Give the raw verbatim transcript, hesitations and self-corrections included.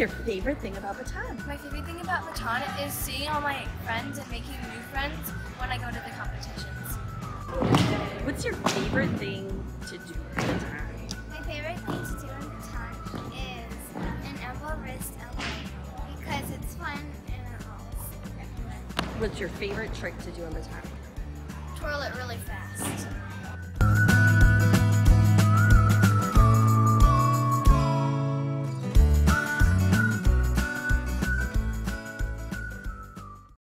your favorite thing about Baton? My favorite thing about Baton is seeing all my friends and making new friends when I go to the competitions. What's your favorite thing to do at Baton? My favorite thing to do in Baton is an elbow wrist elbow because it's fun and it rolls. What's your favorite trick to do on Baton? Twirl it really fast.